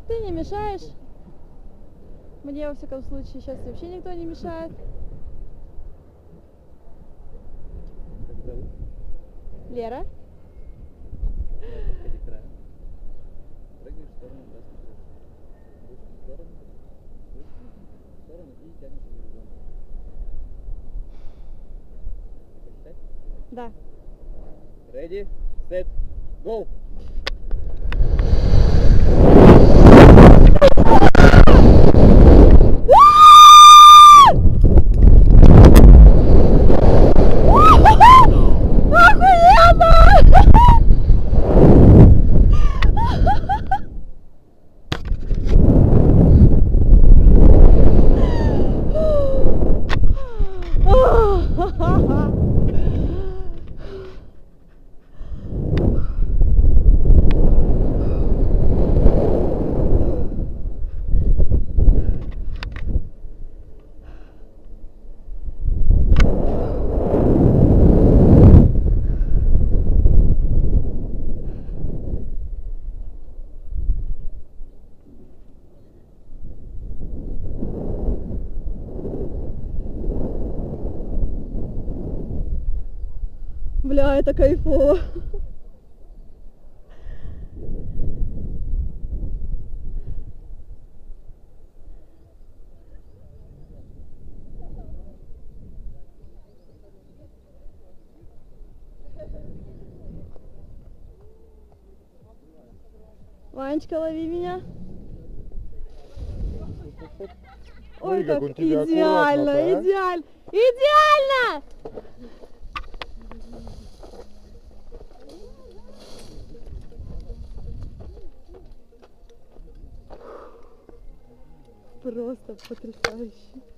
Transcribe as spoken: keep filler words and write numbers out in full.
Ты не мешаешь. Мне, во всяком случае, сейчас вообще никто не мешает. Как зовут? Лера. Подходи к краю. Прыгаешь в сторону, да, смотришь. Ручки в сторону. Ручки в сторону и тянешься в горизонт. Посчитать? Да. Ready, set, go! Бля, это кайфово. Ванечка, лови меня. Ой, Ой, как как он тебя идеально, аккуратно-то, а? идеально, идеально! Просто потрясающе.